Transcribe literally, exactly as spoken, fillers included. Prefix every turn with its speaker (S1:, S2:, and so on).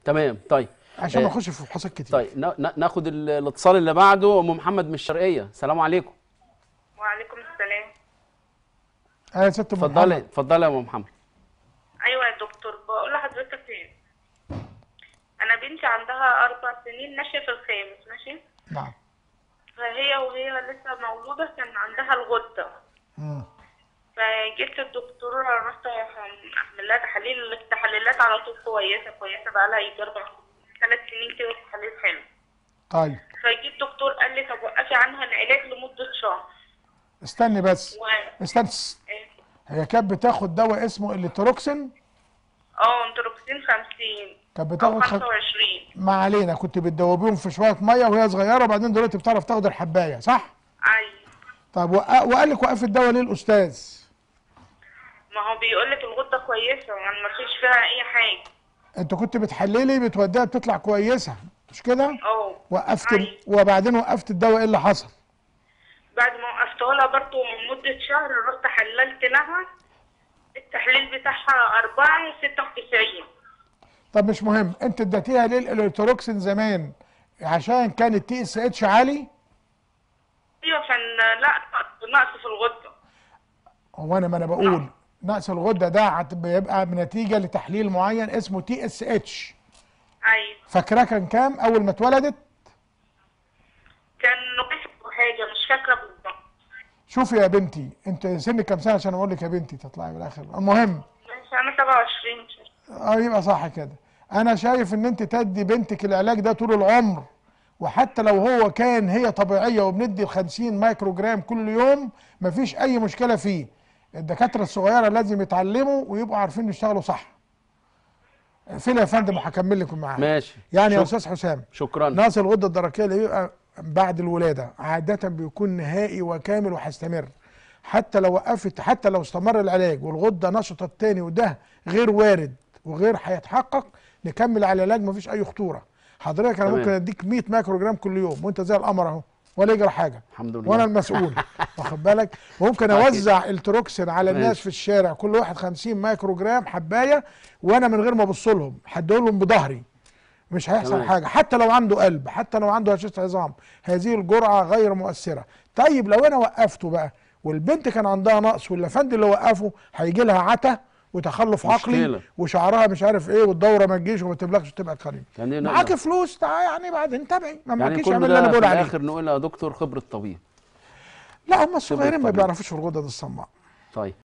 S1: تمام. طيب
S2: عشان ما نخش في فحوصات كتير.
S1: طيب ناخد الاتصال اللي بعده. ام محمد من الشرقيه، السلام عليكم.
S3: وعليكم السلام.
S2: ايوه يا ست ام محمد.
S1: اتفضلي اتفضلي يا ام محمد.
S3: ايوه يا دكتور، بقول لحضرتك ايه، انا بنتي عندها اربع سنين ماشيه في الخامس، ماشي.
S2: نعم.
S3: فهي وهي لسه مولوده كان عندها الغده.
S2: امم
S3: فجبت الدكتور، رحت اعمل لها تحاليل، التحاليلات على طول كويسه كويسه، بقى لها يجي اربع ثلاث سنين كده تحاليل حلو.
S2: طيب.
S3: فجيت الدكتور قال لي طب وقفي عنها العلاج لمده شهر.
S2: استني بس.
S3: و...
S2: استني.
S3: إيه؟
S2: هي كانت بتاخد دواء اسمه التروكسين.
S3: اه انتروكسين خمسين
S2: كانت
S3: او
S2: بتاخد
S3: خمسة وعشرين.
S2: ما علينا، كنت بتدوبيهم في شويه ميه وهي صغيره، وبعدين دلوقتي بتعرف تاخد الحبايه، صح؟
S3: ايوه.
S2: طب وق... وقال لك وقفي الدواء ليه الاستاذ؟
S3: ما هو بيقول لك الغده كويسه، يعني ما فيش فيها اي حاجه.
S2: انت كنت بتحللي بتوديها بتطلع كويسه، مش كده؟
S3: اه.
S2: وقفت
S3: أيوة.
S2: وبعدين وقفت الدواء، ايه اللي حصل؟
S3: بعد ما وقفته لها برضه من مده شهر، رحت حللت لها التحليل بتاعها أربعة وستة وتسعين.
S2: طب مش مهم، انت اديتيها ليه الالكتروكسين زمان؟ عشان كان التي اس اتش عالي؟
S3: ايوه، عشان لا نقص في الغده.
S2: هو انا ما انا بقول نقص الغده ده بيبقى بنتيجه لتحليل معين اسمه تي اس اتش.
S3: ايوه.
S2: فاكراه كان كام اول ما اتولدت؟
S3: كان واحد وحاجه، مش فاكره بالظبط.
S2: شوفي يا بنتي، انت سنك كام سنه عشان اقول لك يا بنتي تطلعي بالاخر؟ المهم
S3: انا سبعة وعشرين.
S2: اه يبقى صح كده. انا شايف ان انت تدي بنتك العلاج ده طول العمر، وحتى لو هو كان هي طبيعيه وبندي خمسين مايكرو جرام كل يوم مفيش اي مشكله فيه. الدكاتره الصغيره لازم يتعلموا ويبقوا عارفين يشتغلوا صح. فين يا فندم؟ وهكمل لكم معاك.
S1: ماشي.
S2: يعني
S1: شك...
S2: يا استاذ حسام،
S1: شكرا.
S2: نقص الغده الدرقيه اللي بيبقى بعد الولاده عاده بيكون نهائي وكامل وهيستمر. حتى لو وقفت، حتى لو استمر العلاج والغده نشطت تاني وده غير وارد وغير هيتحقق، نكمل على العلاج مفيش اي خطوره. حضرتك انا ممكن اديك مية مايكرو جرام كل يوم وانت زي القمر اهو ولا يجرى حاجه.
S1: الحمد لله.
S2: وانا المسؤول. واخد بالك؟ وممكن اوزع التروكسين على الناس في الشارع، كل واحد خمسين مايكرو جرام حبايه، وانا من غير ما ابص لهم هديهم لهم بظهري، مش هيحصل تمام. حاجه، حتى لو عنده قلب، حتى لو عنده هشاشه عظام، هذه الجرعه غير مؤثره. طيب لو انا وقفته بقى والبنت كان عندها نقص والافندي اللي وقفه هيجي لها عتا وتخلف عقلي وشعرها مش عارف ايه والدوره ما تجيش وما تبلغش وتبقى قريب. يعني معاكي فلوس تعالى يعني بعدين تابعي، ما معكيش
S1: يعني
S2: اعمل اللي انا بقول عليه.
S1: في الاخر نقول يا دكتور خبره طبيب.
S2: لا هم الصغيرين ما بيعرفوش في الغدد الصماء.
S1: طيب.